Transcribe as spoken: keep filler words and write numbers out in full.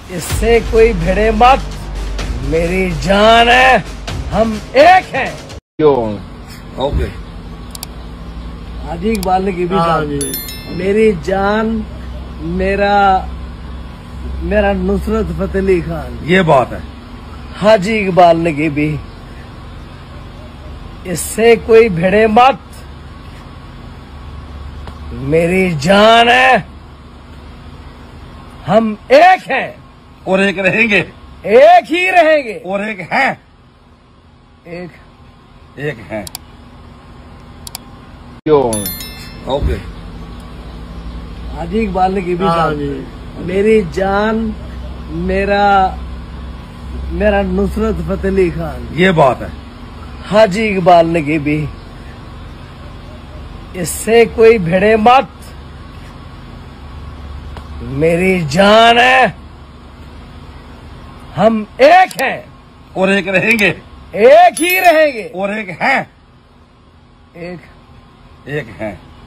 इससे कोई भिड़े मत, मेरी जान है, हम एक हैं। क्यों? ओके। हाजी इकबाल ने की भी साहब, मेरी जान, मेरा मेरा नुसरत फतेह अली खान। ये बात है। हाजी इकबाल ने की भी, इससे कोई भिड़े मत, मेरी जान है, हम एक हैं और एक रहेंगे। एक ही रहेंगे और एक हैं। एक एक हैं। क्यों? ओके। हाजी इकबाल ने की भी साहब, मेरी जान, मेरा मेरा नुसरत फतेह अली खान। ये बात है। हाजी इकबाल ने की भी, इससे कोई भिड़े मत, मेरी जान है, हम एक हैं और एक रहेंगे। एक ही रहेंगे और एक हैं। एक एक हैं।